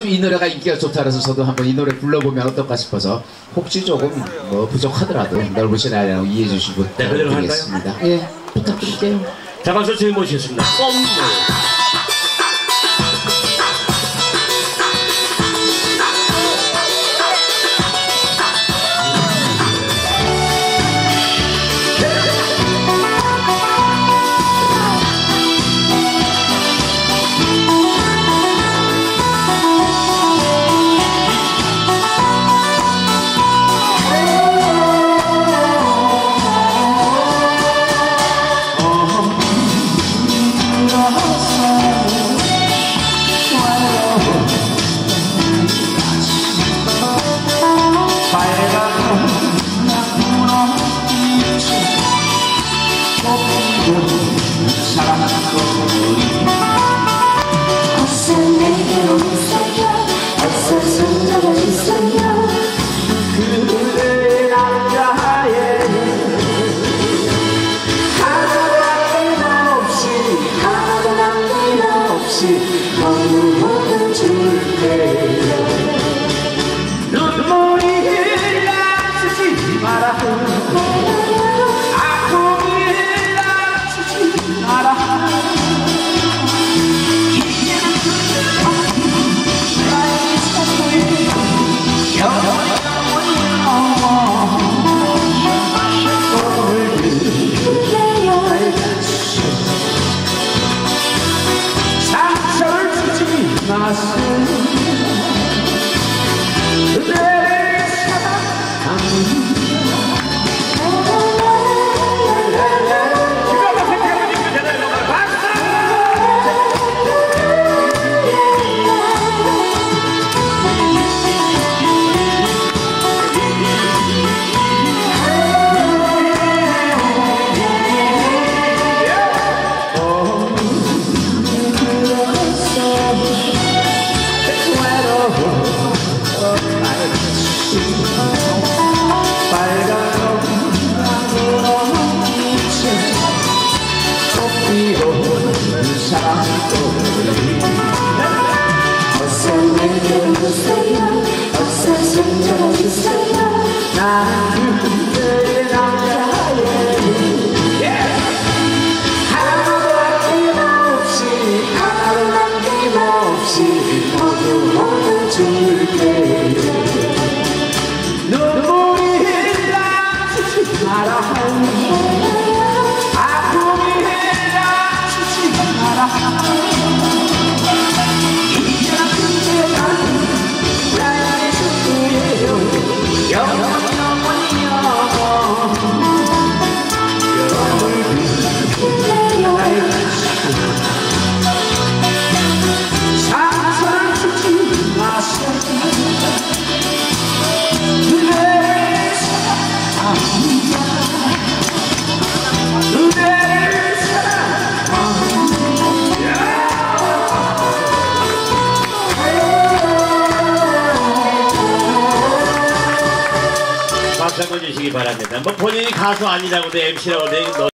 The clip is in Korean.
이 노래가 인기가 좋다 그래서 저도 한번 이 노래 불러보면 어떨까 싶어서 혹시 조금 뭐 부족하더라도 넓으신 아이라고 이해해 주시고 부탁드리겠습니다. 예, 부탁드릴게요. 자, 박수 주인 모시겠습니다. 껌. 어서 내게로 오세요. 어서 손잡아 주세요. 그대 남자의 하나도 남김없이 모두 줄게요. 눈물이 흘러주지 마라. 아픔이 흘러주지 마라. 상처를 주지 마세요. 그대를 사랑합니다. 어서 내게로 오세요. 어서 손잡아 주세요. 나는 그대의 남자의 하나도 남김없이 모두 줄게요. 눈물이 흘러주지 마라. 아픔이 흘러주지 마라. 이제는 그대가 나의 친구예요. 영원히 영원히 상처를 주지 마세요. 그대를 사랑합니다. 그대를 박수 한번 주시기 바랍니다. 뭐 본인이 가수 아니라고도 MC라고도